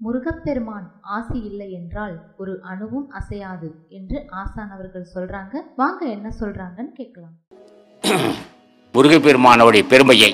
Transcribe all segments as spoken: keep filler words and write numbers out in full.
முருகப்பெருமான் ஆசி இல்லை என்றால் ஒரு அணுவும் அசையாது என்று ஆசான் அவர்கள் சொல்றாங்க. வாங்க என்ன சொல்றாங்கன்னு கேட்கலாம். முருகப்பெருமானோடைய பெருமையை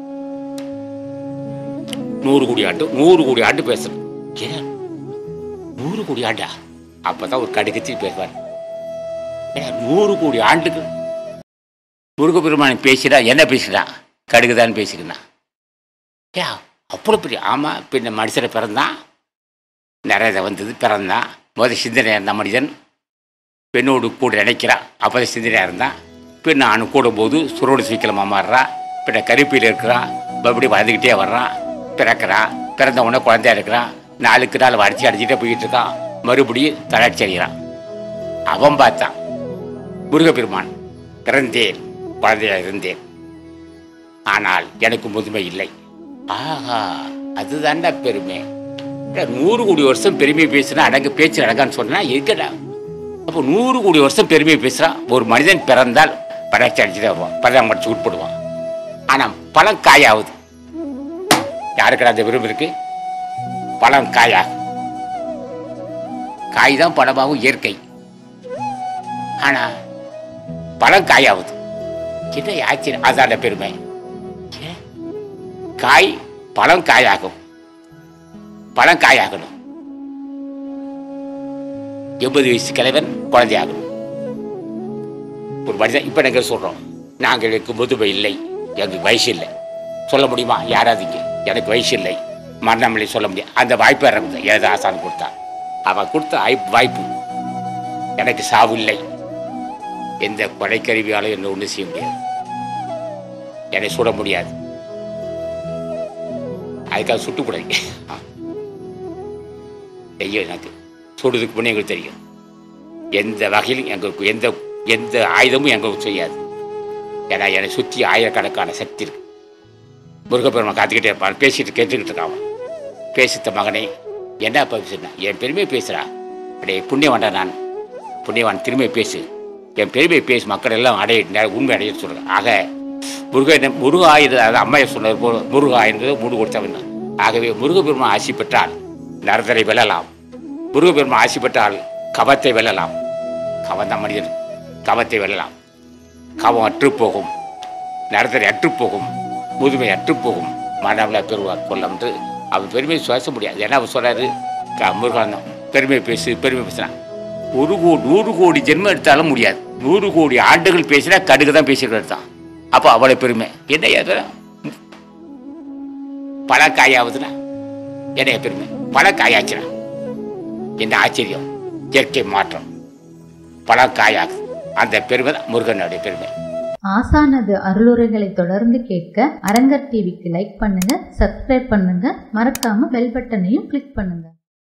நூறு கோடி ஆண்டு நூறு கோடி ஆண்டு பேசணும். ஏன் நூறு கோடி ஆண்டா? அப்பதான் ஒரு கடுக்கச்சி பேசுவார். நூறு கோடி ஆண்டுக்கு முருகப்பெருமான் பேசிடா என்ன பேசிடா? கடுகுதான் பேசிக்கிறான். ஏ அவ்வளோ பெரிய ஆமா. பின்ன மனுஷனை பிறந்தான், நிறைய வந்தது பிறந்தான். முதல் சிந்தனையாக இருந்தான் மனிதன். பெண்ணோடு கூட நினைக்கிறான், அப்போதான் சிந்தனையாக இருந்தான். பின்ன அவனு கூடும்போது சுரோடு சீக்கிரமாக மாறுறான். பின்ன கருப்பியில் இருக்கிறான், மறுபடியும் வந்துக்கிட்டே வர்றான். பிறக்கிறான், பிறந்த உடனே குழந்தையா இருக்கிறான். நாளுக்கு நாள் அடிச்சு அடிச்சுட்டே போயிட்டு இருக்கான். மறுபடியும் தளர்ச்சி அடைகிறான். அவன் பார்த்தான் முருகப்பெருமான், பிறந்தேன் குழந்தையாக இருந்தேன், ஆனால் எனக்கு முதுமை இல்லை. ஆஹா, அதுதான்டா பெருமை. நூறு கோடி வருஷம் பெருமையை பேசுனா அடங்க பேச்சு அடங்கான்னு சொன்னா இருக்கடா. அப்போ நூறு கோடி வருஷம் பெருமையை பேசுறான். ஒரு மனிதன் பிறந்தால் படாச்சி அடிச்சுதான் வருவான், பழம் அடிச்சு உட்படுவான். ஆனால் பழம் காயாகுது. யாருக்கடா அந்த விரும்பு இருக்கு? பழம் காயா, காய் தான் பழமாகும் இயற்கை. ஆனா பழம் காயாகுது. என்ன ஆச்சரியம்! அதான பெருமை. காய் பழம் காயாகும், பழம் காயாகணும். எண்பது வயசு கிழவன் குழந்தையாகணும். ஒரு மனிதன் இப்ப நாங்கள் சொல்றோம், நாங்களுக்கு முதுமை இல்லை, எனக்கு வயசு இல்லை. சொல்ல முடியுமா யாராவது? இங்கே எனக்கு வயசு இல்லை, மரணமில்லை சொல்ல முடியும். அந்த வாய்ப்பு இறங்குது. ஏதோ ஆசான் கொடுத்தான். அவன் கொடுத்த வாய்ப்பு. எனக்கு சாவு இல்லை. எந்த கொலைக்கருவியாலும் என்ன ஒன்றும் செய்ய முடியாது, என்னை சுட முடியாது. அதுக்காக சுட்டுக்கூடாது. ஐயோ, எனக்கு சுடுறதுக்கு முன்னே எங்களுக்கு தெரியும். எந்த வகையிலும் எங்களுக்கு எந்த எந்த ஆயுதமும் எங்களுக்கு செய்யாது. ஏன்னா என்னை சுற்றி ஆயிரக்கணக்கான சக்தி இருக்கு. முருகப்பெருமான் காத்துக்கிட்டே இருப்பான், பேசிட்டு கேட்டுக்கிட்டு இருக்கான். பேசித்த மகனே என்ன பேசுனா? என் பெருமையை பேசுகிறா. அப்படியே புண்ணியவான்டா நான், புண்ணியவான் திரும்பியை பேசு, என் பெருமையை பேசு, மக்கள் எல்லாம் அடைய உண்மை அடைய சொல்கிறேன். ஆக முருக முருகா இது அம்மையை சொன்னது போல முருகா என்பது மூடு கொடுத்தவன். ஆகவே முருகப்பெருமான் ஆசி பெற்றால் நரதரை வெல்லலாம். முருகப்பெருமான் ஆசி பெற்றால் கவத்தை வெல்லலாம். கவந்த மனிதன் கவத்தை வெல்லலாம். கவம் அற்றுப்போகும், நரதரை அற்றுப்போகும், முதுமை அற்றுப்போகும், மனவிழா பெறுவார் கொல்லம் என்று அவன் பெருமையை சுவாச முடியாது. ஏன்னா அவர் சொல்றாரு, முருகன் பெருமை பேசு பெருமை பேசுறான். ஒரு கோடி நூறு கோடி ஜென்மம் எடுத்தாலும் முடியாது. நூறு கோடி ஆண்டுகள் பேசினா கடுகு தான் பேசிக்கிறது தான். அப்போ அவ்வளோ பெருமை. என்ன பல காயாவதுன்னா என்ன பெருமை? பல காயாச்சுனா என்ன ஆச்சரியம்! இயற்கை மாற்றம், பல காயாகுது. அந்த பெருமை தான் முருகனுடைய பெருமை. ஆசானது அருளுரைகளை தொடர்ந்து கேட்க அரங்கர் டிவிக்கு லைக் பண்ணுங்க, சப்ஸ்கிரைப் பண்ணுங்க, மறக்காம பெல் பட்டனையும் கிளிக் பண்ணுங்க.